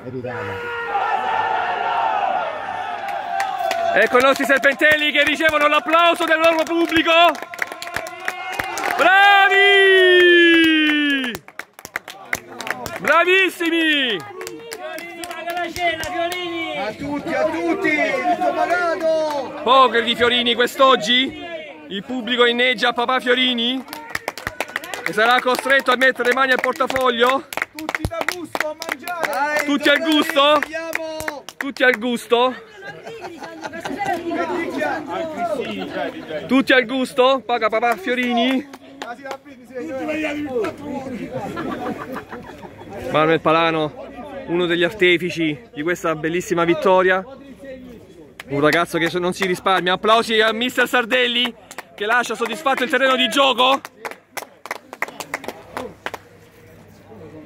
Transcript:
Ecco i nostri serpentelli che ricevono l'applauso del loro pubblico. Bravi! Bravissimi! A tutti, tutto pagato! Poker di Fiorini quest'oggi? Il pubblico inneggia a papà Fiorini? E sarà costretto a mettere le mani al portafoglio? Tutti da gusto a mangiare! Tutti al gusto? Tutti al gusto? Tutti al gusto? Paga papà Fiorini? Manuel Palano, uno degli artefici di questa bellissima vittoria. Un ragazzo che non si risparmia. Applausi a mister Sardelli che lascia soddisfatto il terreno di gioco.